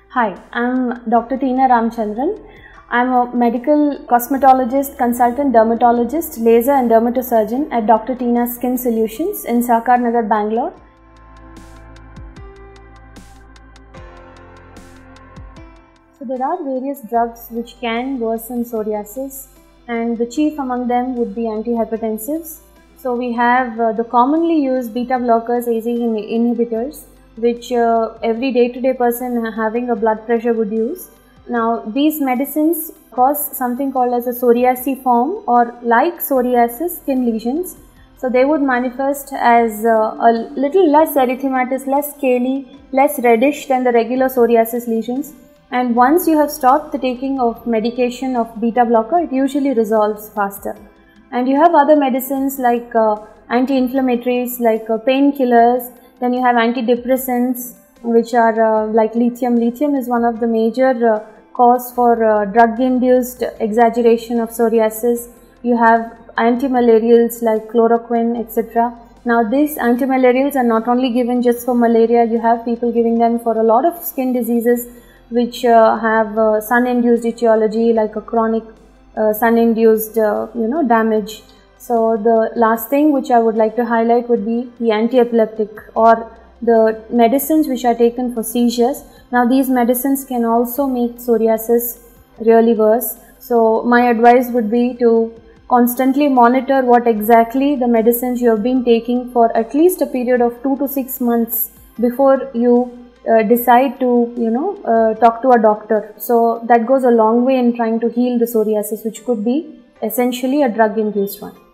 Hi, I'm Dr. Tina Ramachandran. I'm a medical cosmetologist, consultant dermatologist, laser and dermatosurgeon at Dr. Tina's Skin Solutions in Sakar Nagar, Bangalore. So there are various drugs which can worsen psoriasis, and the chief among them would be antihypertensives. So we have the commonly used beta blockers, ACE inhibitors, which every day-to-day person having a blood pressure would use. Now these medicines cause something called as a psoriasiform or like psoriasis skin lesions. So they would manifest as a little less erythematous, less scaly, less reddish than the regular psoriasis lesions. And once you have stopped the taking of medication of beta blocker, it usually resolves faster. And you have other medicines like anti-inflammatories, like painkillers. Then you have antidepressants, which are like lithium. Lithium is one of the major cause for drug-induced exajuration of psoriasis. You have anti-malarials like chloroquine, etc. Now these anti-malarials are not only given just for malaria, you have people giving them for a lot of skin diseases which have sun-induced etiology, like a chronic sun-induced damage. So the last thing which I would like to highlight would be the anti-epileptic or the medicines which are taken for seizures. Now these medicines can also make psoriasis really worse. So my advice would be to constantly monitor what exactly the medicines you have been taking for at least a period of 2 to 6 months before you decide to talk to a doctor. So that goes a long way in trying to heal the psoriasis, which could be essentially a drug induced one.